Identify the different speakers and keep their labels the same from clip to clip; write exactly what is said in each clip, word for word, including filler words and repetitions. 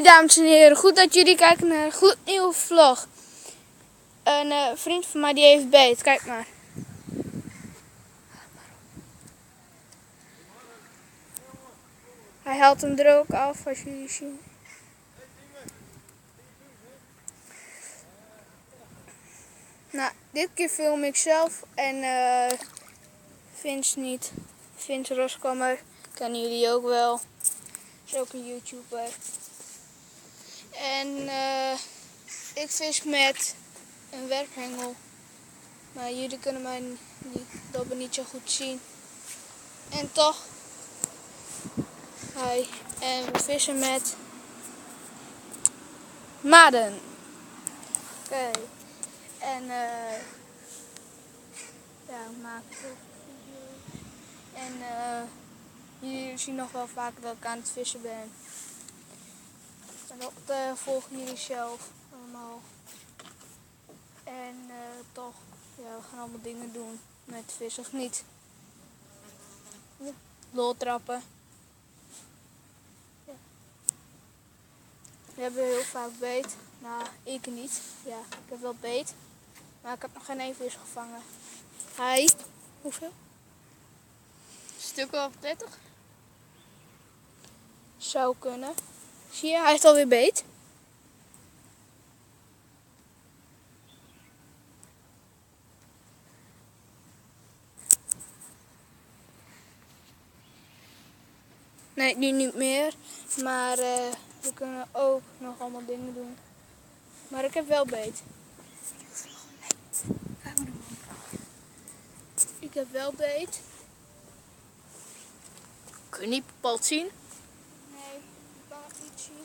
Speaker 1: Hey dames en heren, goed dat jullie kijken naar een goed nieuwe vlog. Een uh, vriend van mij die heeft beet, kijk maar. Hij haalt hem er ook af als jullie zien. Nou, dit keer film ik zelf en uh, Vince niet. Vince Roskammer, kennen jullie ook wel. Is ook een YouTuber. En uh, ik vis met een werphengel. Maar jullie kunnen mij niet, dat niet zo goed zien. En toch. Hi. En we vissen met maden. Oké. Okay. En uh, ja, we maken ook video's. En uh, jullie zien nog wel vaker dat ik aan het vissen ben. En dat uh, volgen jullie zelf allemaal. En uh, toch, ja, we gaan allemaal dingen doen met vis of niet. Lol trappen. Ja. We hebben heel vaak beet. Nou, ik niet. Ja, ik heb wel beet. Maar ik heb nog geen één vis gevangen. Hi. Hoeveel?
Speaker 2: Stuk of dertig?
Speaker 1: Zou kunnen. Zie je, hij heeft alweer beet. Nee, nu niet meer. Maar uh, we kunnen ook nog allemaal dingen doen. Maar ik heb wel beet. Ik heb wel beet.
Speaker 2: Kun je niet bepaald zien?
Speaker 1: Nee, ik kan het niet zien.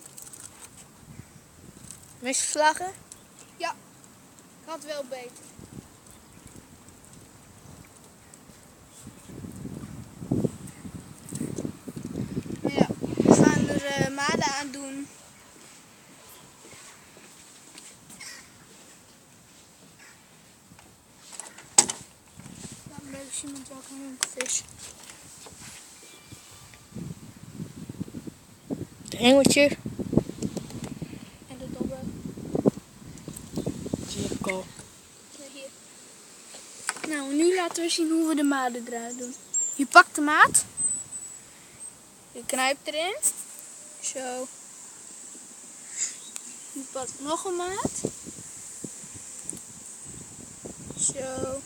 Speaker 2: Misgeslagen?
Speaker 1: Ja, ik had wel beet. Maar ja, we gaan er uh, maden aan doen. Laat me even zien met welke vis.
Speaker 2: Het hengeltje.
Speaker 1: En de dobber.
Speaker 2: Die heb ik al.
Speaker 1: Ja, hier. Nou, nu laten we zien hoe we de maden eruit doen. Je pakt de maat. Je knijpt erin. Zo. Je pakt nog een maat. Zo.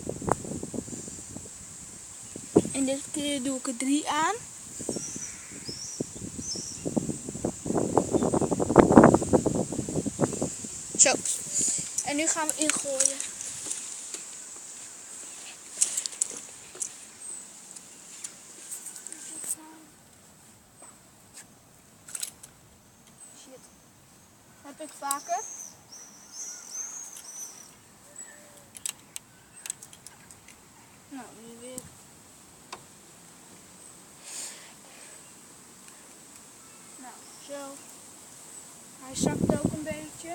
Speaker 1: En dit keer doe ik er drie aan. Zo. En nu gaan we ingooien. Shit. Dat heb ik vaker. Nou, nu weer. Nou, zo. Hij zakt ook een beetje.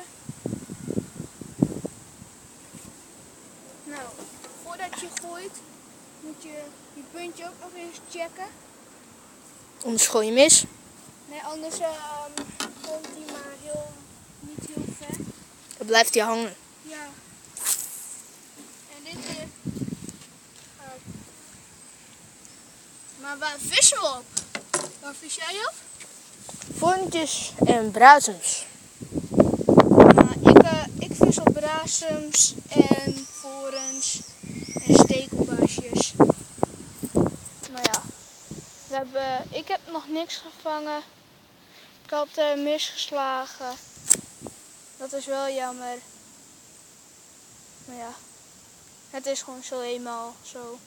Speaker 1: Nou, voordat je gooit, moet je je puntje ook nog eens checken.
Speaker 2: Anders gooi je mis.
Speaker 1: Nee, anders uh, komt hij maar heel, niet heel ver.
Speaker 2: Dan blijft hij hangen.
Speaker 1: Ja. En dit is... Uh, maar waar vissen we op? Waar vis jij op?
Speaker 2: Vorntjes en bruisems.
Speaker 1: Uh, ik, uh, ik vis op brasems en vorens en stekelbaasjes. Maar ja, we hebben, ik heb nog niks gevangen. Ik had uh, misgeslagen. Dat is wel jammer. Maar ja, het is gewoon zo eenmaal zo.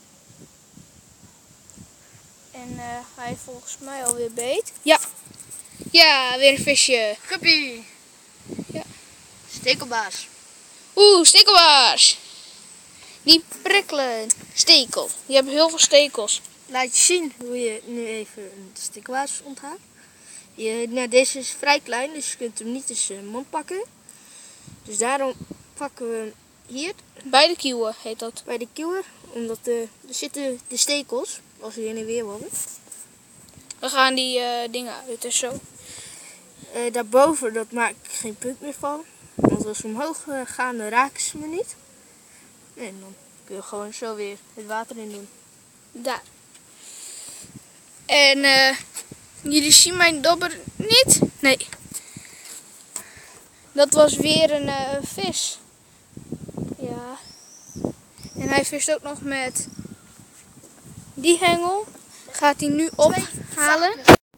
Speaker 1: En uh, hij heeft volgens mij alweer beet. Ja, ja, weer een visje.
Speaker 2: Guppy.
Speaker 1: Ja.
Speaker 2: Stekelbaas.
Speaker 1: Oeh, stekelbaas. Die prikkelen. Stekel. Die hebben heel veel stekels.
Speaker 2: Laat je zien hoe je nu even een stekelbaas onthaalt. Je, nou, deze is vrij klein, dus je kunt hem niet in zijn mond pakken. Dus daarom pakken we hem hier.
Speaker 1: Bij de kieuwen heet dat.
Speaker 2: Bij de kieuwer. Omdat de, er zitten de stekels, als we heen en weer willen.
Speaker 1: We gaan die uh, dingen uit en zo.
Speaker 2: Uh, daarboven, dat maak ik geen punt meer van. Want als we omhoog uh, gaan, dan raken ze me niet. En dan kun je gewoon zo weer het water in doen.
Speaker 1: Daar. En uh, jullie zien mijn dobber niet? Nee. Dat was weer een uh, vis. Ja. En hij vist ook nog met die hengel. Gaat hij nu ophalen.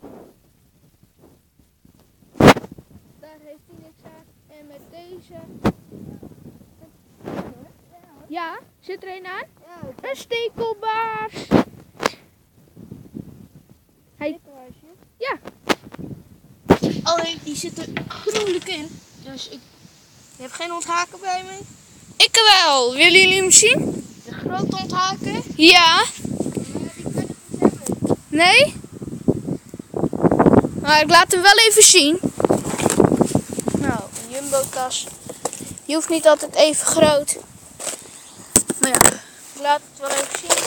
Speaker 1: Daar heeft hij niks aan. En met deze. Ja, zit er een aan? Een stekelbaars. Hij... Ja.
Speaker 2: Alleen die zit er gruwelijk in. Dus ik... Je hebt geen onthaken bij me?
Speaker 1: Ik wel. Willen jullie hem zien?
Speaker 2: De grote onthaken?
Speaker 1: Ja. Nee? Maar ik laat hem wel even zien. Nou, een jumbo-tas. Je hoeft niet altijd even groot. Maar ja, ik laat het wel even zien.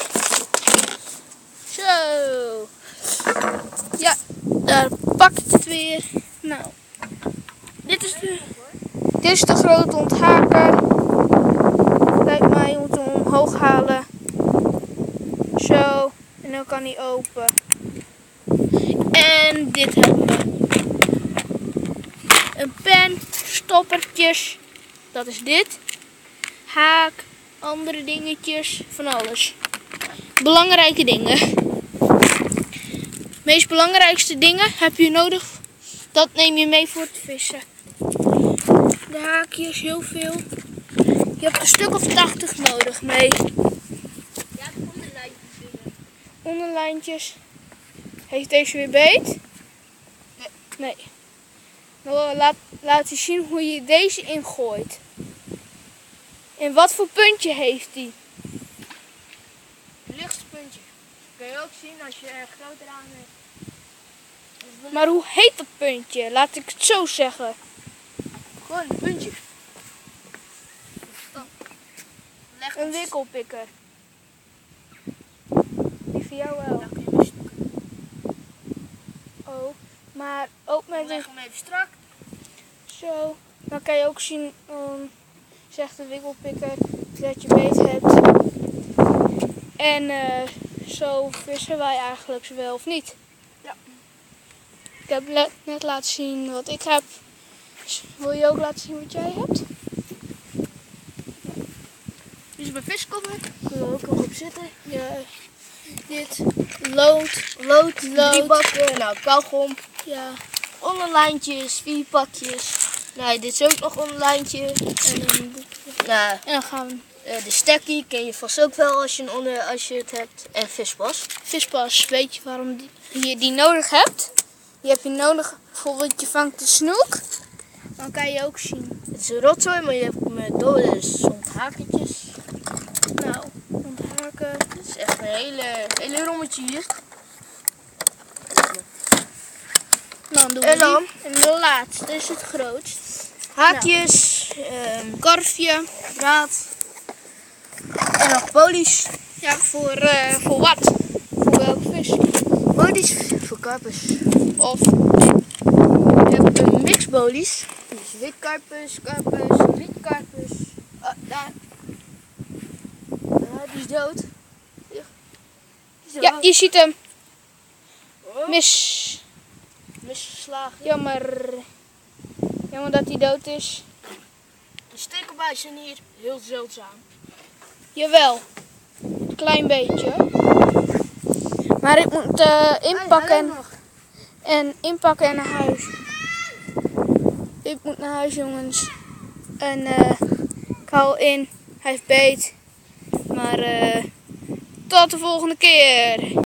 Speaker 1: Zo. Ja, daar pakt het weer. Nou, dit is de, dit is de grote onthaker. Kijk maar, je moet hem omhoog halen. Zo. En dan kan hij open. En dit hebben we. Een pen, stoppertjes. Dat is dit. Haak, andere dingetjes, van alles. Belangrijke dingen. De meest belangrijkste dingen heb je nodig. Dat neem je mee voor het vissen. De haakjes, heel veel. Je hebt een stuk of tachtig nodig mee.
Speaker 2: Ja, de onderlijntjes dingen.
Speaker 1: Onderlijntjes. Heeft deze weer beet?
Speaker 2: Nee.
Speaker 1: Nee. Nou, laat, laat je zien hoe je deze ingooit. En wat voor puntje heeft die?
Speaker 2: Het lichtste puntje. Kun je ook zien als je er groter aan hebt.
Speaker 1: Maar hoe heet dat puntje? Laat ik het zo zeggen.
Speaker 2: Gewoon een puntje.
Speaker 1: Leg een wikkelpikker. Die voor jou wel.
Speaker 2: Dan kun je mee stokken.
Speaker 1: Oh, maar ook met
Speaker 2: Leg
Speaker 1: een
Speaker 2: hem even strak.
Speaker 1: zo. Dan kan je ook zien, um, zegt de wikkelpikker, dat je beet hebt. En uh, zo vissen wij eigenlijk wel of niet.
Speaker 2: Ja.
Speaker 1: Ik heb le- net laten zien wat ik heb. Wil je ook laten zien wat jij hebt?
Speaker 2: Dit is mijn viskommer. Kun je ook nog op zitten.
Speaker 1: Ja, dit lood,
Speaker 2: Lood,
Speaker 1: Lood.
Speaker 2: drie bakken. Nou, kauwgom.
Speaker 1: ja,
Speaker 2: Onderlijntjes, vier pakjes. Nou, dit is ook nog onderlijntje.
Speaker 1: en dan,
Speaker 2: Nou,
Speaker 1: en dan gaan we
Speaker 2: uh, de stekkie ken je vast ook wel als je, een onder, als je het hebt. En vispas.
Speaker 1: vispas. Weet je waarom die, je die nodig hebt? Die heb je nodig, bijvoorbeeld je vangt de snoek. Dan kan je ook zien.
Speaker 2: Het is een rotzooi, maar je hebt met dode zonthakentjes.
Speaker 1: Nou, onthaken.
Speaker 2: Het is echt een hele, hele rommetje hier.
Speaker 1: Dan doen we
Speaker 2: En dan?
Speaker 1: die. En de laatste is het grootst.
Speaker 2: Haakjes, ehm,
Speaker 1: Korfje.
Speaker 2: draad en nog polies.
Speaker 1: Ja, voor, uh, voor wat? Voor welke vis?
Speaker 2: Polies voor karpers.
Speaker 1: Of
Speaker 2: Je hebt een mixbolies. Dus witkarpers, karpers, rietkarpers. Oh, daar. Ja, die is dood. Die is
Speaker 1: ja,
Speaker 2: dood.
Speaker 1: je ziet hem.
Speaker 2: Oh,
Speaker 1: Mis.
Speaker 2: misgeslagen.
Speaker 1: Jammer. Jammer dat hij dood is.
Speaker 2: De stekelbuis zijn hier heel zeldzaam.
Speaker 1: Jawel. Een klein beetje. Maar ik moet uh, inpakken en, en inpakken en naar huis. Ik moet naar huis, jongens. En uh, ik hou in. Hij heeft beet. Maar uh, tot de volgende keer.